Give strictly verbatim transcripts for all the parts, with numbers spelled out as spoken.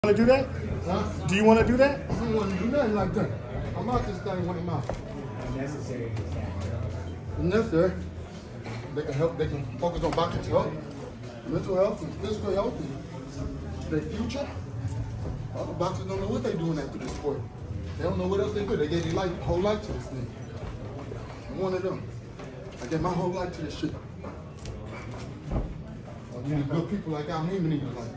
Want to do that? Huh? Do you want to do that? I don't want to do nothing like that. I'm out this thing when I'm out. Unnecessary. Unnecessary. They can help. They can focus on boxing health, mental health, and physical health, and their future. All the boxers don't know what they're doing after this sport. They don't know what else they do. They gave their life, whole life to this thing. I'm one of them. I gave my whole life to this shit. I need good people like I need need like.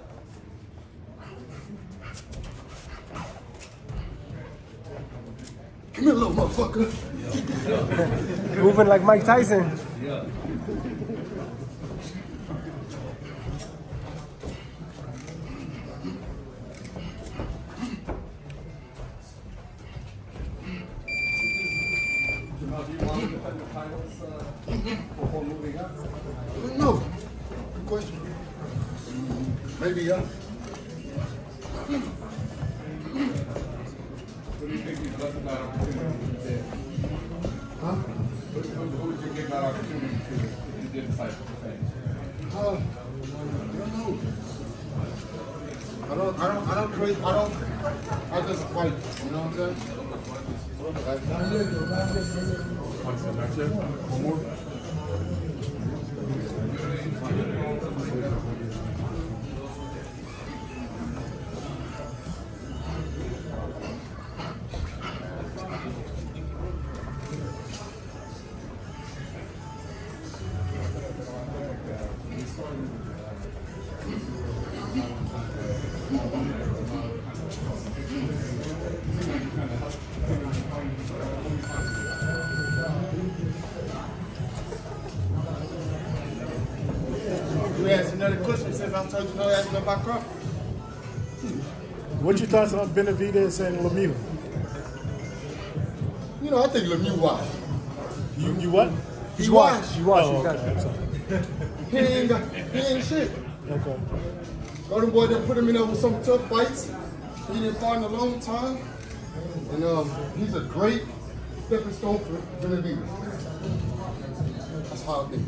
Come here, little motherfucker. Moving like Mike Tyson. Yeah. Do you want to defend the titles uh, before moving up? No. Good question. Maybe, yeah. What do you think you've left of that opportunity today? Huh? Who, who, who would you give that opportunity to if you did decide to defend? Uh, I don't know. I don't, I don't, I don't trade, I don't, I just fight, you know what I'm saying? Like, One more. you asked another question since I told you no asking about Crawford. What's your thoughts on Benavidez and Lemieux? You know, I think Lemieux washed. You you what? He washed. You watch. Oh, You okay. got I'm sorry. He ain't got, he ain't shit. Okay. Golden Boy done put him in there with some tough fights. He didn't fight in a long time. And um, he's a great stepping stone for Benavidez. That's how I think.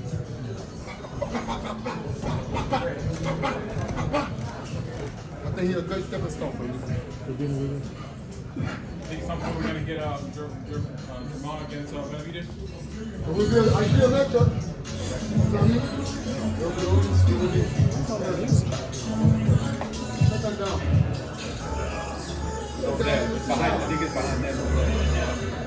I think he's a great stepping stone for him. Think sometime we're gonna get uh, Jamal against uh, Benavidez? But we'll be I feel that, Chuck. You know what I mean? We'll be over to see what it is. Put that down. Over there, behind, I think it's behind them.